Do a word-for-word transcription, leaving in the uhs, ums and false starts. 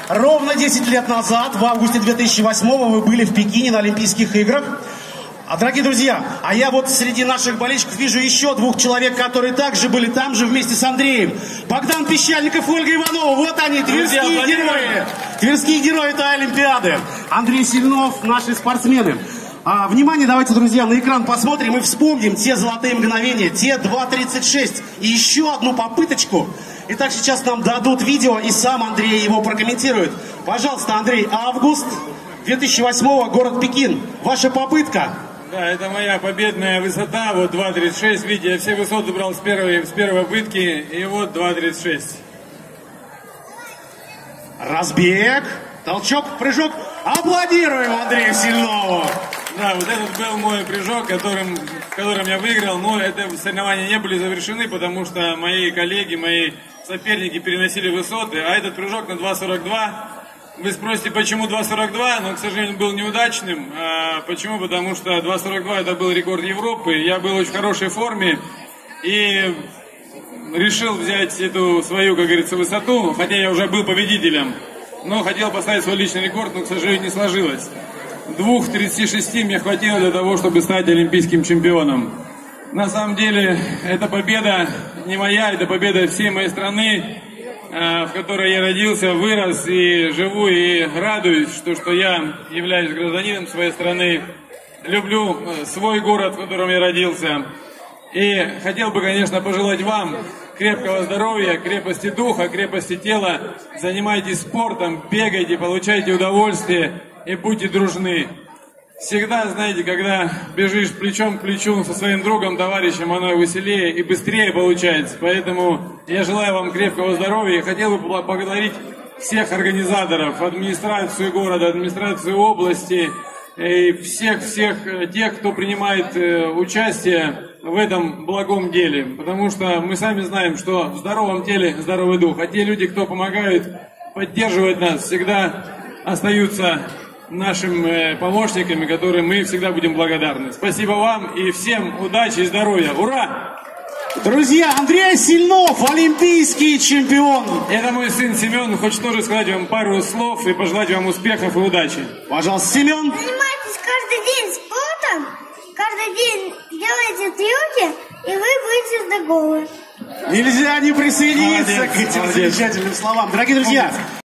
ровно десять лет назад, в августе две тысячи восьмого, вы были в Пекине на Олимпийских играх. А, дорогие друзья, а я вот среди наших болельщиков вижу еще двух человек, которые также были там же вместе с Андреем. Богдан Пещальников, Ольга Иванова. Вот они, тверские друзья, герои. Тверские герои этой Олимпиады. Андрей Сильнов, наши спортсмены. А, внимание, давайте, друзья, на экран посмотрим и вспомним те золотые мгновения, те два тридцать шесть и еще одну попыточку. Итак, сейчас нам дадут видео, и сам Андрей его прокомментирует. Пожалуйста, Андрей, август две тысячи восьмого, город Пекин. Ваша попытка. Да, это моя победная высота, вот два тридцать шесть, видите, я все высоты брал с первой, с первой попытки, и вот два тридцать шесть. Разбег, толчок, прыжок. Аплодируем Андрею Сильнову. Да, вот этот был мой прыжок, которым, в котором я выиграл, но это соревнования не были завершены, потому что мои коллеги, мои соперники переносили высоты, а этот прыжок на два сорок два. Вы спросите, почему два сорок два, но, к сожалению, был неудачным. А почему? Потому что два сорок два это был рекорд Европы. Я был в очень хорошей форме и решил взять эту свою, как говорится, высоту, хотя я уже был победителем. Но хотел поставить свой личный рекорд, но, к сожалению, не сложилось. два тридцать шесть мне хватило для того, чтобы стать олимпийским чемпионом. На самом деле, эта победа не моя, это победа всей моей страны, в которой я родился, вырос и живу, и радуюсь, что, что я являюсь гражданином своей страны, люблю свой город, в котором я родился. И хотел бы, конечно, пожелать вам крепкого здоровья, крепости духа, крепости тела. Занимайтесь спортом, бегайте, получайте удовольствие и будьте дружны. Всегда, знаете, когда бежишь плечом к плечу со своим другом, товарищем, оно веселее и быстрее получается. Поэтому я желаю вам крепкого здоровья. Хотел бы поблагодарить всех организаторов, администрацию города, администрацию области и всех-всех тех, кто принимает участие в этом благом деле. Потому что мы сами знаем, что в здоровом теле здоровый дух. А те люди, кто помогают, поддерживают нас, всегда остаются нашими помощниками, которым мы всегда будем благодарны. Спасибо вам и всем удачи и здоровья. Ура! Друзья, Андрей Сильнов, олимпийский чемпион. Это мой сын Семен. Хочет тоже сказать вам пару слов и пожелать вам успехов и удачи. Пожалуйста, Семен. Занимайтесь каждый день спортом, каждый день делайте трюки, и вы будете здоровы. Нельзя не присоединиться Молодец, к этим молодец. замечательным словам. Дорогие друзья,